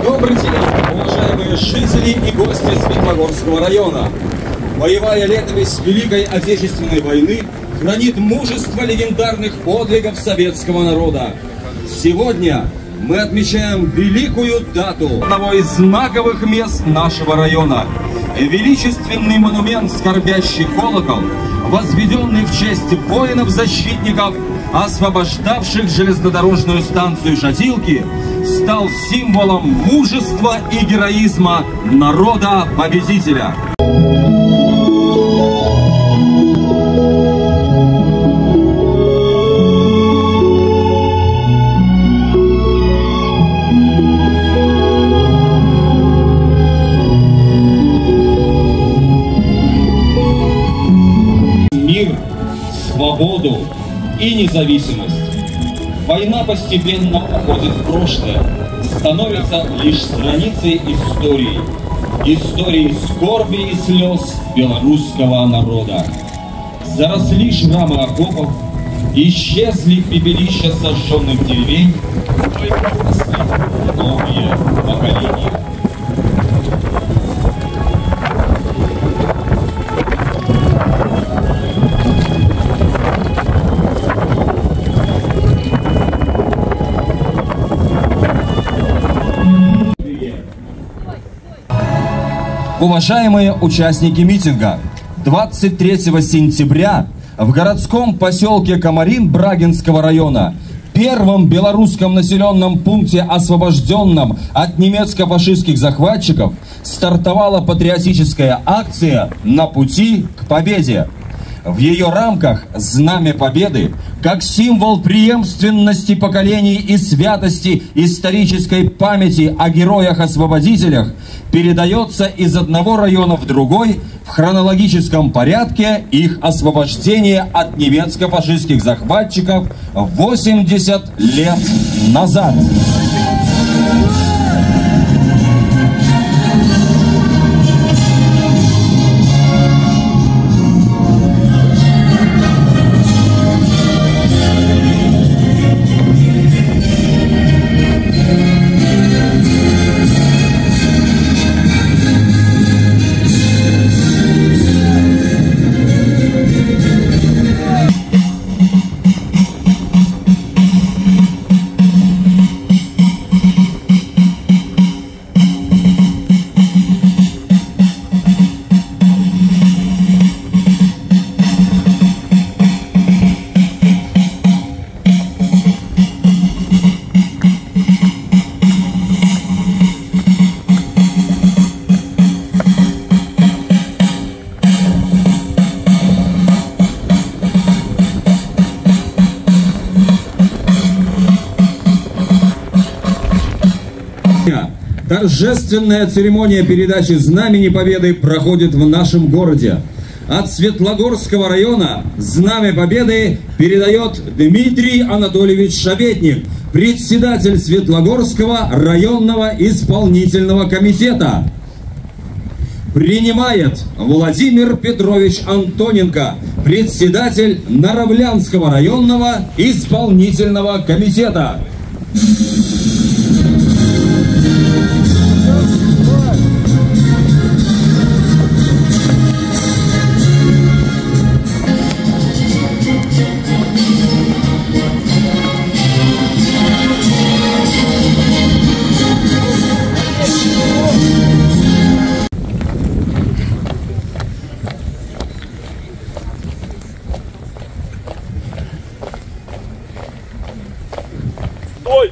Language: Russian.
Добрый день, уважаемые жители и гости Светлогорского района. Боевая летопись Великой Отечественной войны хранит мужество легендарных подвигов советского народа. Сегодня мы отмечаем великую дату одного из знаковых мест нашего района. Величественный монумент «Скорбящий колокол», возведенный в честь воинов-защитников, освобождавших железнодорожную станцию Шатилки, стал символом мужества и героизма народа-победителя. Мир, свободу и независимость. Война постепенно уходит в прошлое, становится лишь страницей истории. Истории скорби и слез белорусского народа. Заросли шрамы окопов, исчезли пепелища сожженных деревень, только росли новые поколения. Уважаемые участники митинга, 23 сентября в городском поселке Комарин Брагинского района, первом белорусском населенном пункте, освобожденном от немецко-фашистских захватчиков, стартовала патриотическая акция «На пути к победе». В ее рамках Знамя Победы, как символ преемственности поколений и святости исторической памяти о героях-освободителях, передается из одного района в другой в хронологическом порядке их освобождения от немецко-фашистских захватчиков 80 лет назад. Торжественная церемония передачи Знамени Победы проходит в нашем городе. От Светлогорского района Знамя Победы передает Дмитрий Анатольевич Шабетник, председатель Светлогорского районного исполнительного комитета. Принимает Владимир Петрович Антоненко, председатель Наравлянского районного исполнительного комитета. Стой!